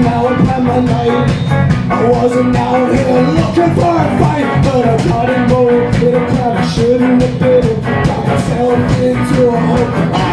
now I plan my night. I wasn't out here looking for a fight, but I got involved in a crowd I shouldn't have been in. Got myself into a hole